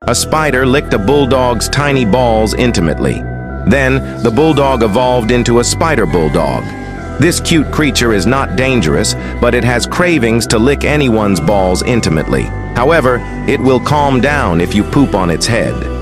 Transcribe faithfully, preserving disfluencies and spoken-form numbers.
A spider licked a bulldog's tiny balls intimately. Then, the bulldog evolved into a spider bulldog. This cute creature is not dangerous, but it has cravings to lick anyone's balls intimately. However, it will calm down if you poop on its head.